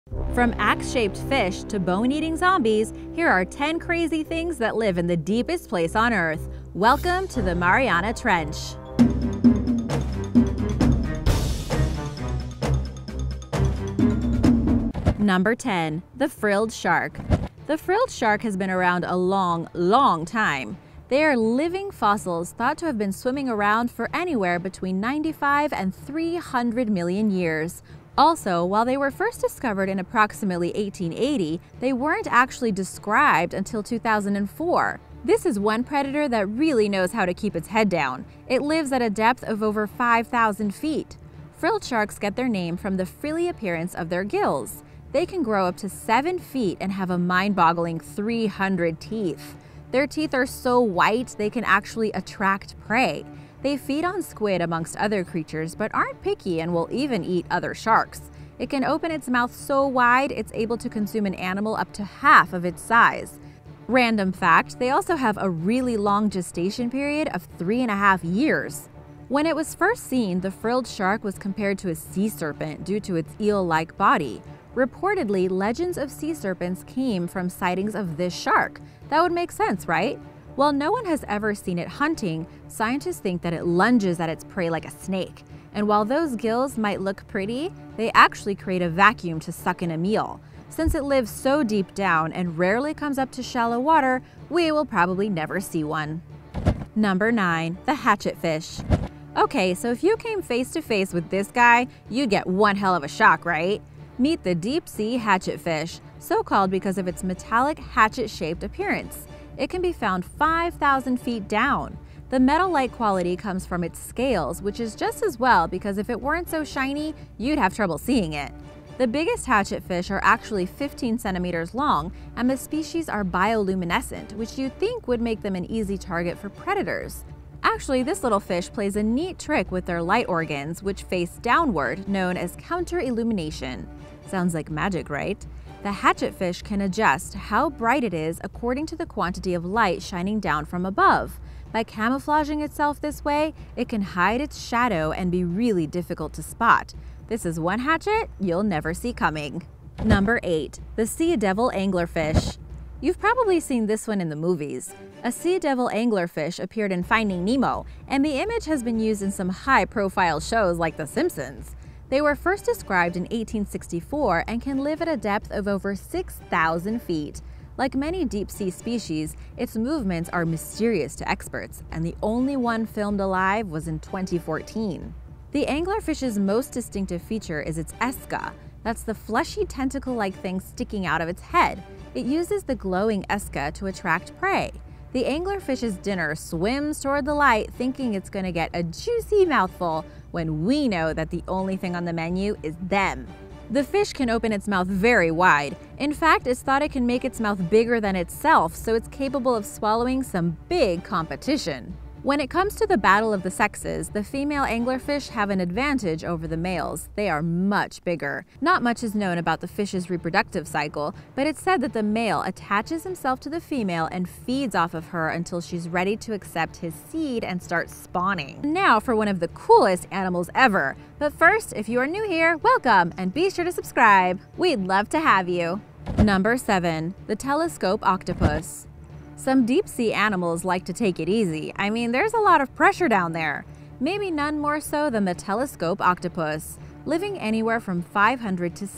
From axe-shaped fish to bone-eating zombies, here are 10 crazy things that live in the deepest place on Earth. Welcome to the Mariana Trench. Number 10. The Frilled Shark. The frilled shark has been around a long time. They are living fossils thought to have been swimming around for anywhere between 95 and 300 million years. Also, while they were first discovered in approximately 1880, they weren't actually described until 2004. This is one predator that really knows how to keep its head down. It lives at a depth of over 5,000 feet. Frilled sharks get their name from the frilly appearance of their gills. They can grow up to 7 feet and have a mind-boggling 300 teeth. Their teeth are so white they can actually attract prey. They feed on squid amongst other creatures, but aren't picky and will even eat other sharks. It can open its mouth so wide it's able to consume an animal up to half of its size. Random fact, they also have a really long gestation period of 3.5 years. When it was first seen, the frilled shark was compared to a sea serpent due to its eel-like body. Reportedly, legends of sea serpents came from sightings of this shark. That would make sense, right? While no one has ever seen it hunting, scientists think that it lunges at its prey like a snake. And while those gills might look pretty, they actually create a vacuum to suck in a meal. Since it lives so deep down and rarely comes up to shallow water, we will probably never see one. Number 9. The Hatchet Fish. Okay, so if you came face to face with this guy, you'd get one hell of a shock, right? Meet the deep-sea hatchet fish, so called because of its metallic hatchet-shaped appearance. It can be found 5,000 feet down. The metal-like quality comes from its scales, which is just as well because if it weren't so shiny, you'd have trouble seeing it. The biggest hatchet fish are actually 15 centimeters long, and the species are bioluminescent, which you'd think would make them an easy target for predators. Actually, this little fish plays a neat trick with their light organs, which face downward, known as counter-illumination. Sounds like magic, right? The hatchet fish can adjust how bright it is according to the quantity of light shining down from above. By camouflaging itself this way, it can hide its shadow and be really difficult to spot. This is one hatchet you'll never see coming. Number 8. The Seadevil Anglerfish. You've probably seen this one in the movies. A Seadevil Anglerfish appeared in Finding Nemo, and the image has been used in some high-profile shows like The Simpsons. They were first described in 1864 and can live at a depth of over 6,000 feet. Like many deep-sea species, its movements are mysterious to experts, and the only one filmed alive was in 2014. The anglerfish's most distinctive feature is its esca. That's the fleshy tentacle-like thing sticking out of its head. It uses the glowing esca to attract prey. The anglerfish's dinner swims toward the light thinking it's going to get a juicy mouthful when we know that the only thing on the menu is them. The fish can open its mouth very wide. In fact, it's thought it can make its mouth bigger than itself, so it's capable of swallowing some big competition. When it comes to the battle of the sexes, the female anglerfish have an advantage over the males. They are much bigger. Not much is known about the fish's reproductive cycle, but it's said that the male attaches himself to the female and feeds off of her until she's ready to accept his seed and start spawning. Now for one of the coolest animals ever. But first, if you are new here, welcome and be sure to subscribe. We'd love to have you. Number 7. The Telescope Octopus. Some deep-sea animals like to take it easy. I mean, there's a lot of pressure down there. Maybe none more so than the telescope octopus. Living anywhere from 500 to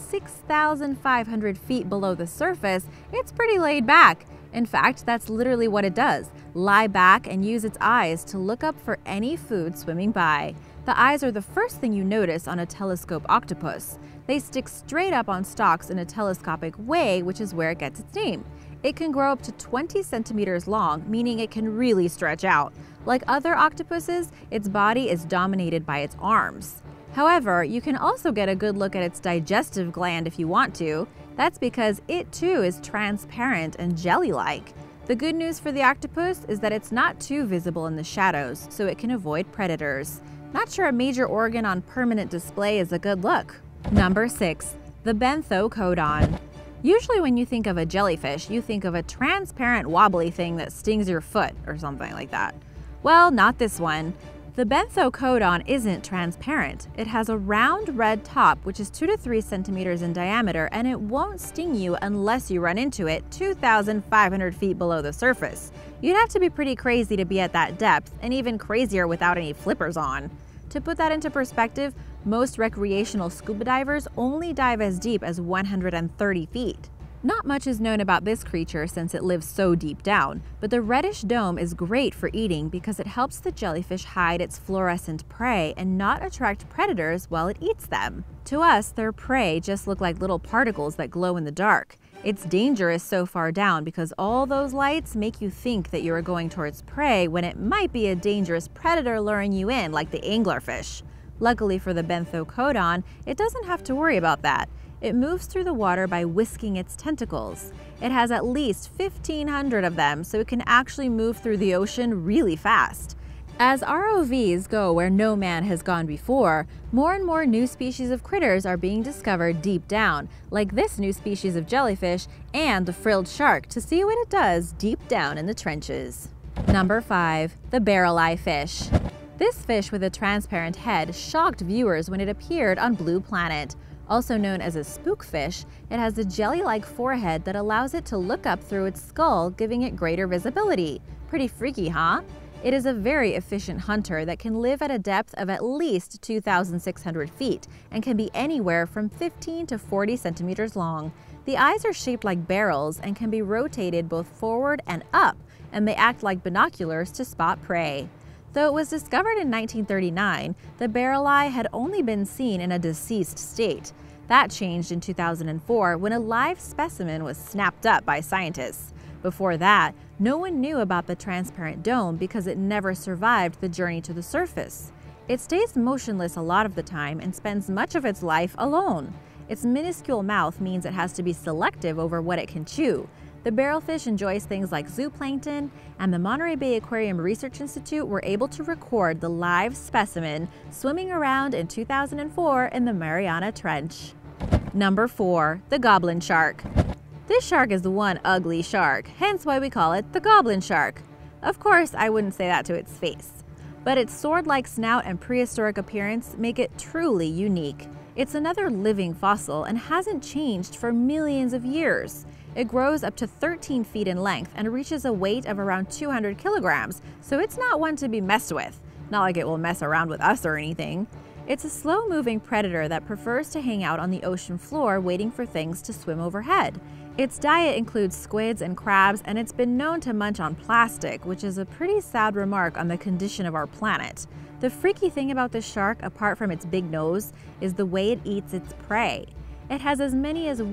6,500 feet below the surface, it's pretty laid back. In fact, that's literally what it does. Lie back and use its eyes to look up for any food swimming by. The eyes are the first thing you notice on a telescope octopus. They stick straight up on stalks in a telescopic way, which is where it gets its name. It can grow up to 20 centimeters long, meaning it can really stretch out. Like other octopuses, its body is dominated by its arms. However, you can also get a good look at its digestive gland if you want to. That's because it too is transparent and jelly-like. The good news for the octopus is that it's not too visible in the shadows, so it can avoid predators. Not sure a major organ on permanent display is a good look. Number 6. The Benthocodon. Usually when you think of a jellyfish, you think of a transparent wobbly thing that stings your foot or something like that. Well, not this one. The Benthocodon isn't transparent. It has a round red top which is 2 to 3 centimeters in diameter, and it won't sting you unless you run into it 2,500 feet below the surface. You'd have to be pretty crazy to be at that depth, and even crazier without any flippers on. To put that into perspective, most recreational scuba divers only dive as deep as 130 feet. Not much is known about this creature since it lives so deep down, but the reddish dome is great for eating because it helps the jellyfish hide its fluorescent prey and not attract predators while it eats them. To us, their prey just look like little particles that glow in the dark. Its danger is so far down because all those lights make you think that you are going towards prey when it might be a dangerous predator luring you in, like the anglerfish. Luckily for the Benthocodon, it doesn't have to worry about that. It moves through the water by whisking its tentacles. It has at least 1,500 of them, so it can actually move through the ocean really fast. As ROVs go where no man has gone before, more and more new species of critters are being discovered deep down, like this new species of jellyfish and the frilled shark, to see what it does deep down in the trenches. Number 5. The Barreleye Fish. This fish with a transparent head shocked viewers when it appeared on Blue Planet. Also known as a spookfish, it has a jelly-like forehead that allows it to look up through its skull, giving it greater visibility. Pretty freaky, huh? It is a very efficient hunter that can live at a depth of at least 2,600 feet and can be anywhere from 15 to 40 centimeters long. The eyes are shaped like barrels and can be rotated both forward and up, and they act like binoculars to spot prey. Though it was discovered in 1939, the barreleye had only been seen in a deceased state. That changed in 2004 when a live specimen was snapped up by scientists. Before that, no one knew about the transparent dome because it never survived the journey to the surface. It stays motionless a lot of the time and spends much of its life alone. Its minuscule mouth means it has to be selective over what it can chew. The barrelfish enjoys things like zooplankton, and the Monterey Bay Aquarium Research Institute were able to record the live specimen swimming around in 2004 in the Mariana Trench. Number 4. The Goblin Shark. This shark is the one ugly shark, hence why we call it the Goblin Shark. Of course, I wouldn't say that to its face, but its sword-like snout and prehistoric appearance make it truly unique. It's another living fossil and hasn't changed for millions of years. It grows up to 13 feet in length and reaches a weight of around 200 kilograms, so it's not one to be messed with. Not like it will mess around with us or anything. It's a slow-moving predator that prefers to hang out on the ocean floor waiting for things to swim overhead. Its diet includes squids and crabs, and it's been known to munch on plastic, which is a pretty sad remark on the condition of our planet. The freaky thing about this shark, apart from its big nose, is the way it eats its prey. It has as many as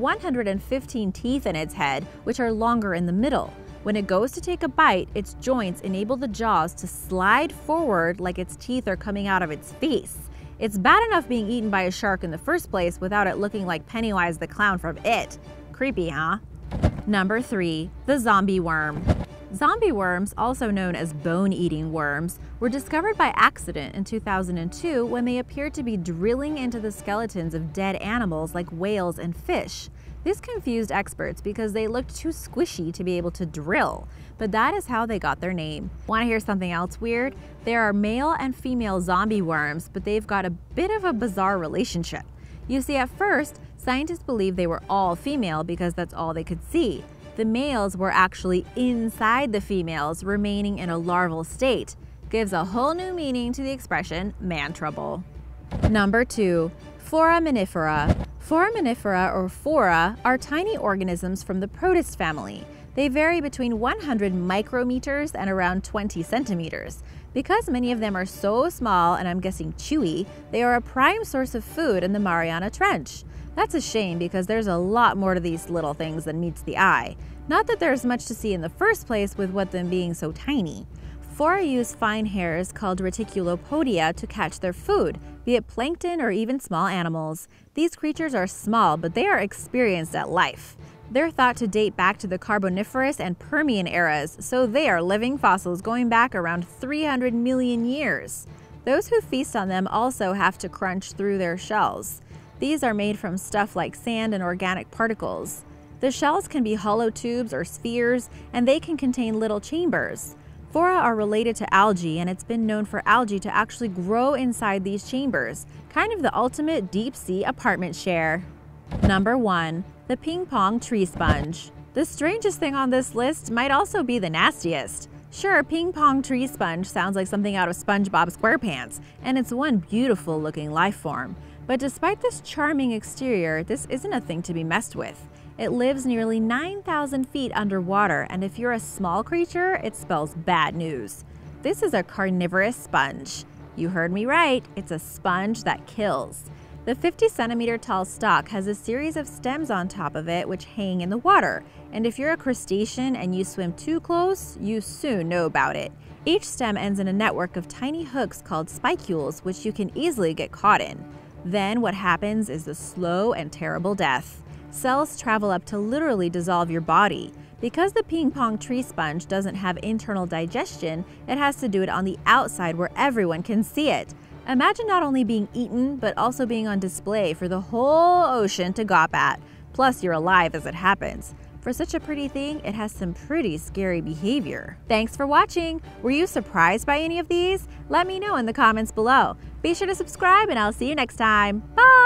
115 teeth in its head, which are longer in the middle. When it goes to take a bite, its joints enable the jaws to slide forward like its teeth are coming out of its face. It's bad enough being eaten by a shark in the first place without it looking like Pennywise the Clown from It. Creepy, huh? Number 3. The Zombie Worm. Zombie worms, also known as bone-eating worms, were discovered by accident in 2002 when they appeared to be drilling into the skeletons of dead animals like whales and fish. This confused experts because they looked too squishy to be able to drill, but that is how they got their name. Want to hear something else weird? There are male and female zombie worms, but they've got a bit of a bizarre relationship. You see, at first, scientists believed they were all female because that's all they could see. The males were actually inside the females, remaining in a larval state. Gives a whole new meaning to the expression man trouble. Number 2. Foraminifera. Foraminifera, or phora, are tiny organisms from the protist family. They vary between 100 micrometers and around 20 centimeters. Because many of them are so small and I'm guessing chewy, they are a prime source of food in the Mariana Trench. That's a shame because there's a lot more to these little things than meets the eye. Not that there's much to see in the first place with what them being so tiny. Phora use fine hairs called reticulopodia to catch their food, be it plankton or even small animals. These creatures are small, but they are experienced at life. They're thought to date back to the Carboniferous and Permian eras, so they are living fossils going back around 300 million years. Those who feast on them also have to crunch through their shells. These are made from stuff like sand and organic particles. The shells can be hollow tubes or spheres, and they can contain little chambers. Fora are related to algae, and it's been known for algae to actually grow inside these chambers, kind of the ultimate deep-sea apartment share. Number 1. The ping pong tree sponge. The strangest thing on this list might also be the nastiest. Sure, ping pong tree sponge sounds like something out of SpongeBob SquarePants, and it's one beautiful looking life form. But despite this charming exterior, this isn't a thing to be messed with. It lives nearly 9,000 feet underwater, and if you're a small creature, it spells bad news. This is a carnivorous sponge. You heard me right, it's a sponge that kills. The 50-centimeter tall stalk has a series of stems on top of it which hang in the water, and if you're a crustacean and you swim too close, you soon know about it. Each stem ends in a network of tiny hooks called spicules, which you can easily get caught in. Then what happens is the slow and terrible death. Cells travel up to literally dissolve your body. Because the ping pong tree sponge doesn't have internal digestion, it has to do it on the outside where everyone can see it. Imagine not only being eaten, but also being on display for the whole ocean to gawp at. Plus, you're alive as it happens. For such a pretty thing, it has some pretty scary behavior. Thanks for watching! Were you surprised by any of these? Let me know in the comments below. Be sure to subscribe and I'll see you next time. Bye!